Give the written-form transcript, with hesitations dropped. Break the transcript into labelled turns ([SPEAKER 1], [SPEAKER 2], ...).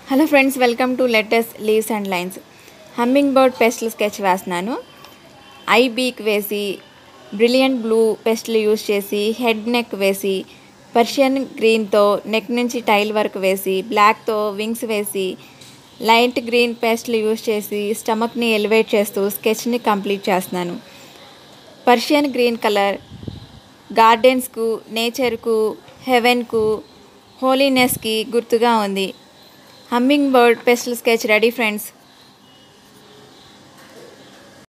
[SPEAKER 1] Hello friends, welcome to Letters Leaves and Lines. Hummingbird pastel sketch వేస్తున్నాను. Eye beak వేసి, brilliant blue pastel use చేసి, head neck వేసి, Persian గ్రీన్తో neck నుంచి tail వరకు వేసి, బ్లాక్తో వింగ్స్ వేసి, లైట్ గ్రీన్ పెస్టల్ యూస్ చేసి స్టమక్ని ఎలివేట్ చేస్తూ స్కెచ్ని కంప్లీట్ చేస్తున్నాను. పర్షియన్ గ్రీన్ కలర్ గార్డెన్స్కు, నేచర్కు, హెవెన్కు, హోలీనెస్కి గుర్తుగా ఉంది. Hummingbird pastel sketch ready friends.